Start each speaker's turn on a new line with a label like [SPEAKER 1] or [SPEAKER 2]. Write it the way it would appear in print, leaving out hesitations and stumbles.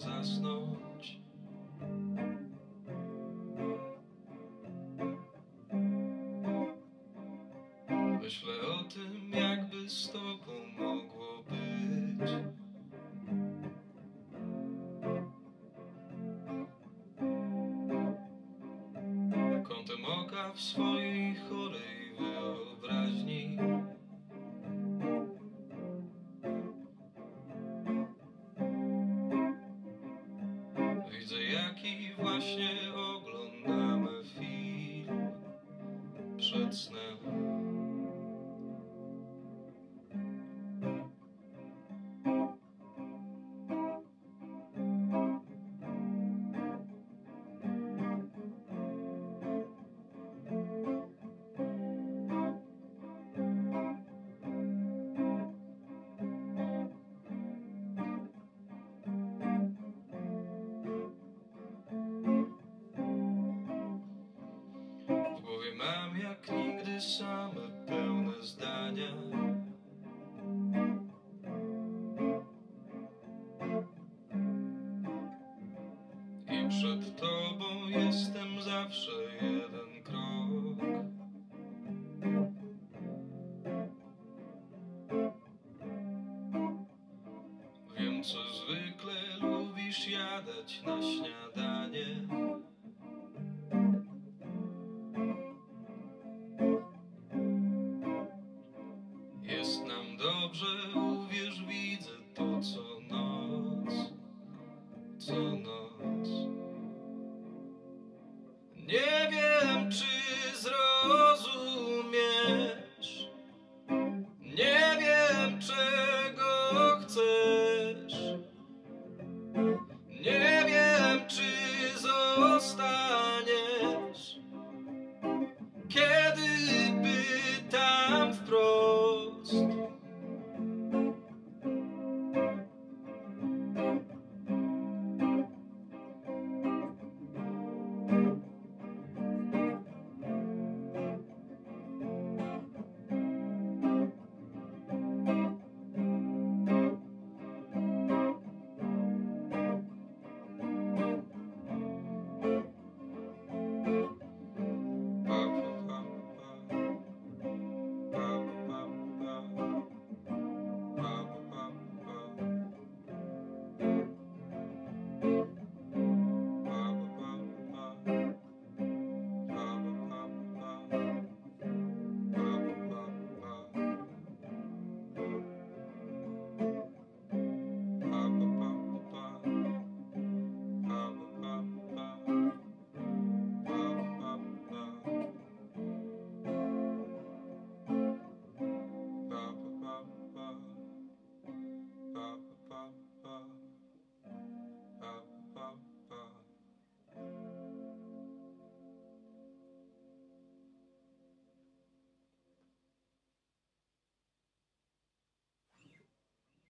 [SPEAKER 1] zasnąć. Myślę o tym, jakby z tobą mogło być. Kątem oka w swojej chorej wyobraźni widzę, jaki właśnie oglądamy film przed snem. W głowie mam jak nigdy same pełne zdania. I przed tobą jestem zawsze jeden krok. Wiem, co zwykle lubisz jadać na śniadanie.